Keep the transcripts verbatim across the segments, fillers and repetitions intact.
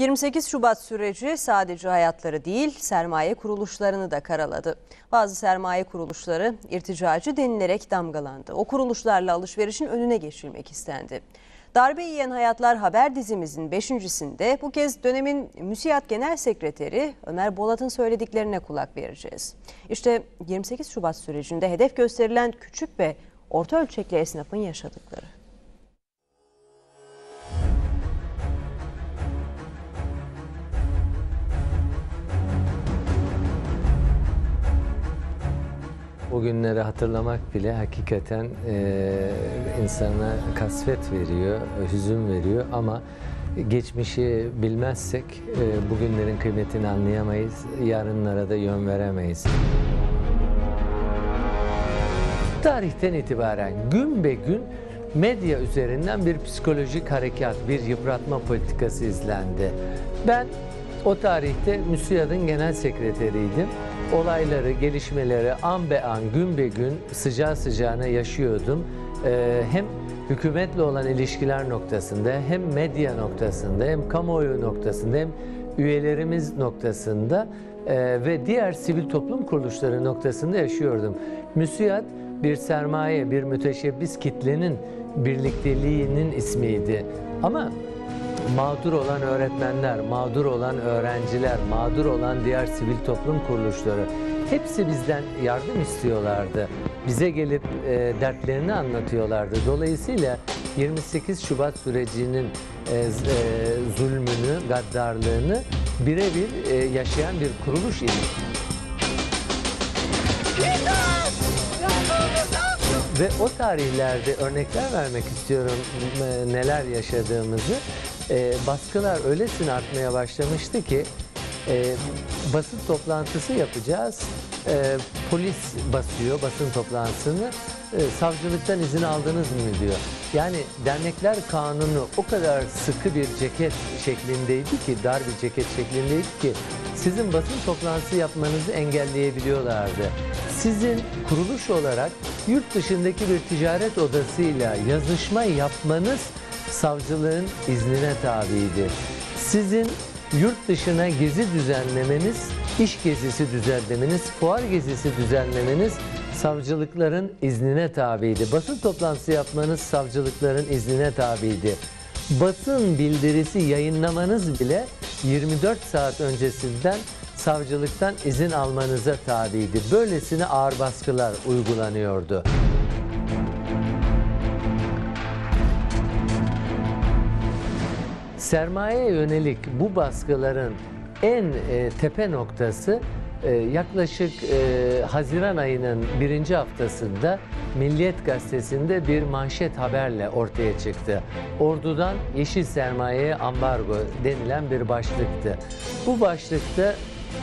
yirmi sekiz Şubat süreci sadece hayatları değil, sermaye kuruluşlarını da karaladı. Bazı sermaye kuruluşları irticacı denilerek damgalandı. O kuruluşlarla alışverişin önüne geçilmek istendi. Darbe Yiyen Hayatlar haber dizimizin beşincisinde bu kez dönemin MÜSİAD Genel Sekreteri Ömer Bolat'ın söylediklerine kulak vereceğiz. İşte yirmi sekiz Şubat sürecinde hedef gösterilen küçük ve orta ölçekli esnafın yaşadıkları. O günleri hatırlamak bile hakikaten e, insana kasvet veriyor, hüzün veriyor ama geçmişi bilmezsek e, bugünlerin kıymetini anlayamayız, yarınlara da yön veremeyiz. Tarihten itibaren gün be gün medya üzerinden bir psikolojik harekat, bir yıpratma politikası izlendi. Ben o tarihte MÜSİAD'ın genel sekreteriydim. Olayları, gelişmeleri an be an, gün be gün sıcağı sıcağına yaşıyordum. Ee, hem hükümetle olan ilişkiler noktasında, hem medya noktasında, hem kamuoyu noktasında, hem üyelerimiz noktasında e, ve diğer sivil toplum kuruluşları noktasında yaşıyordum. MÜSİAD bir sermaye, bir müteşebbis kitlenin birlikteliğinin ismiydi. Ama mağdur olan öğretmenler, mağdur olan öğrenciler, mağdur olan diğer sivil toplum kuruluşları hepsi bizden yardım istiyorlardı. Bize gelip e, dertlerini anlatıyorlardı. Dolayısıyla yirmi sekiz Şubat sürecinin e, e, zulmünü, gaddarlığını birebir e, yaşayan bir kuruluş idi. Ve o tarihlerde örnekler vermek istiyorum neler yaşadığımızı. E, baskılar öylesine artmaya başlamıştı ki e, basın toplantısı yapacağız. E, polis basıyor basın toplantısını. E, savcılıktan izin aldınız mı diyor. Yani dernekler kanunu o kadar sıkı bir ceket şeklindeydi ki, dar bir ceket şeklindeydi ki sizin basın toplantısı yapmanızı engelleyebiliyorlardı. Sizin kuruluş olarak yurt dışındaki bir ticaret odasıyla yazışma yapmanız savcılığın iznine tabiydi. Sizin yurt dışına gezi düzenlemeniz, iş gezisi düzenlemeniz, fuar gezisi düzenlemeniz savcılıkların iznine tabiydi. Basın toplantısı yapmanız savcılıkların iznine tabiydi. Basın bildirisi yayınlamanız bile yirmi dört saat öncesinden savcılıktan izin almanıza tabiydi. Böylesine ağır baskılar uygulanıyordu. Sermayeye yönelik bu baskıların en e, tepe noktası e, yaklaşık e, Haziran ayının birinci haftasında Milliyet Gazetesi'nde bir manşet haberle ortaya çıktı. Ordudan yeşil sermayeye ambargo denilen bir başlıktı. Bu başlıkta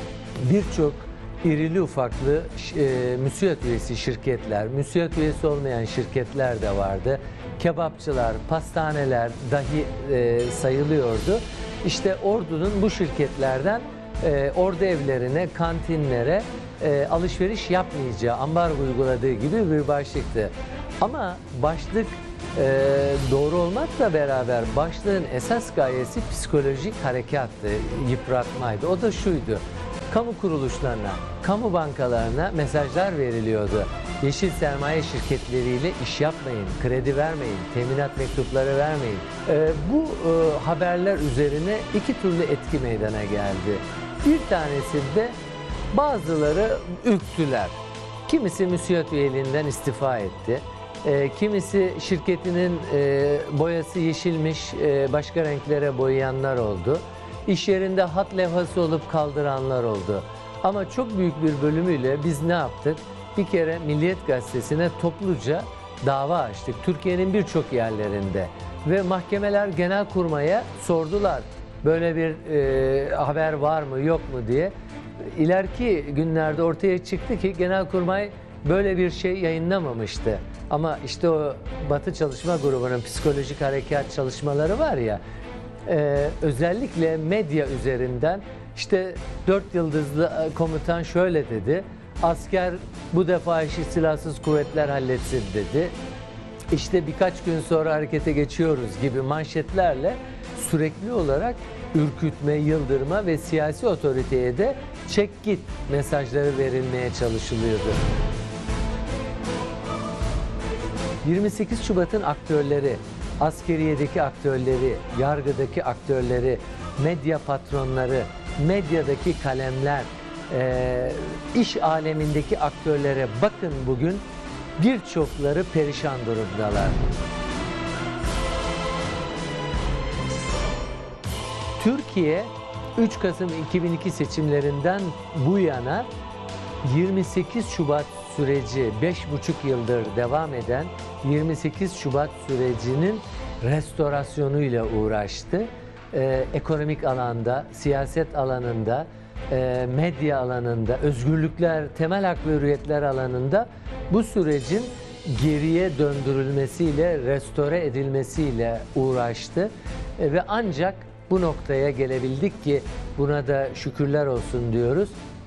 birçok irili ufaklı e, MÜSİAD üyesi şirketler, MÜSİAD üyesi olmayan şirketler de vardı. Kebapçılar, pastaneler dahi e, sayılıyordu. İşte Ordu'nun bu şirketlerden e, ordu evlerine, kantinlere e, alışveriş yapmayacağı, ambargo uyguladığı gibi bir başlıktı. Ama başlık e, doğru olmakla beraber başlığın esas gayesi psikolojik harekattı, yıpratmaydı. O da şuydu: kamu kuruluşlarına, kamu bankalarına mesajlar veriliyordu. Yeşil sermaye şirketleriyle iş yapmayın, kredi vermeyin, teminat mektupları vermeyin. Ee, bu e, haberler üzerine iki türlü etki meydana geldi. Bir tanesinde bazıları ürktüler. Kimisi MÜSİAD üyeliğinden istifa etti. E, kimisi şirketinin e, boyası yeşilmiş, e, başka renklere boyayanlar oldu. İş yerinde hat levhası olup kaldıranlar oldu. Ama çok büyük bir bölümüyle biz ne yaptık? Bir kere Milliyet Gazetesi'ne topluca dava açtık. Türkiye'nin birçok yerlerinde. Ve mahkemeler Genelkurmay'a sordular. Böyle bir e, haber var mı yok mu diye. İleriki günlerde ortaya çıktı ki Genelkurmay böyle bir şey yayınlamamıştı. Ama işte o Batı Çalışma Grubu'nun psikolojik harekat çalışmaları var ya, Ee, özellikle medya üzerinden işte dört yıldızlı komutan şöyle dedi, asker bu defa işi silahsız kuvvetler halletsin dedi, İşte birkaç gün sonra harekete geçiyoruz gibi manşetlerle sürekli olarak ürkütme, yıldırma ve siyasi otoriteye de çek git mesajları verilmeye çalışılıyordu. yirmi sekiz Şubat'ın aktörleri, askeriyedeki aktörleri, yargıdaki aktörleri, medya patronları, medyadaki kalemler, e, iş alemindeki aktörlere bakın bugün birçokları perişan durumdalar. Türkiye üç Kasım iki bin iki seçimlerinden bu yana yirmi sekiz Şubat süreci, beş buçuk yıldır devam eden yirmi sekiz Şubat sürecinin restorasyonuyla uğraştı. Ee, ekonomik alanda, siyaset alanında, e, medya alanında, özgürlükler, temel hak ve hürriyetler alanında bu sürecin geriye döndürülmesiyle, restore edilmesiyle uğraştı. E, ve ancak bu noktaya gelebildik ki buna da şükürler olsun diyoruz.